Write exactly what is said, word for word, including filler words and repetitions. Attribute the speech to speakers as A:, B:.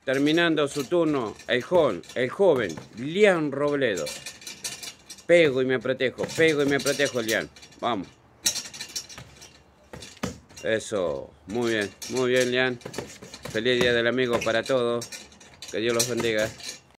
A: terminando su turno, el joven, el joven, Lian Robledo. Pego y me protejo, pego y me protejo, Lian. Vamos. Eso, muy bien, muy bien, Lian. Feliz Día del Amigo para todos. Que Dios los bendiga.